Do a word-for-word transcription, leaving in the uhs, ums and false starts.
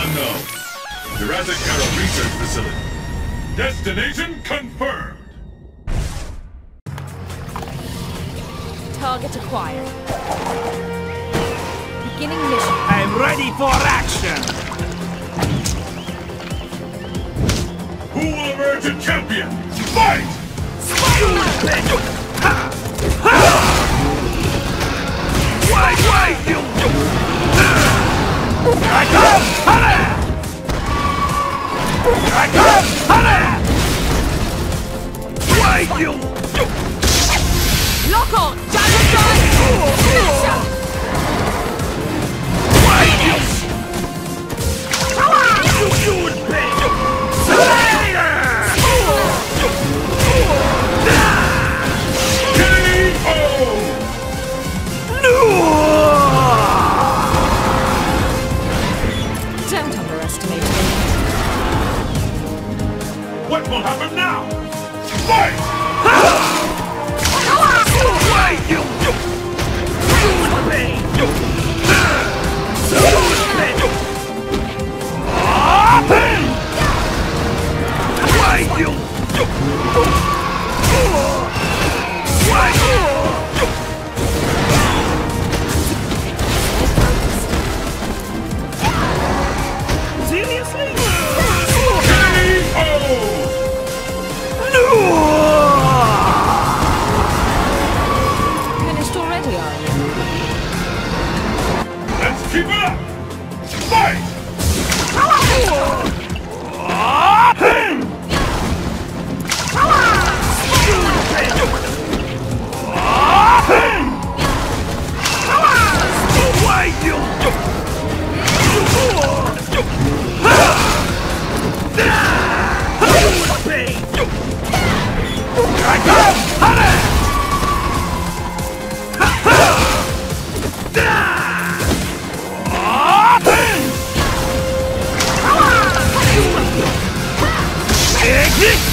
unknown. Jurassic Era Research Facility. Destination confirmed. Target acquired. Beginning mission. I'm ready for action! Who will emerge a champion? Fight! Why, why, you? I come, honey! I come, honey! Why, you? Lock on! Dagger strike! Smasher! Why, you? You, you would pay! Slayer! Don't underestimate me. What will happen now? Fight! Why, you? You would pay! You would pay! Why, you? Why, you? Seriously? Finished already, are you? Let's keep it up! Fight! Why, you? I come, honey! Exit!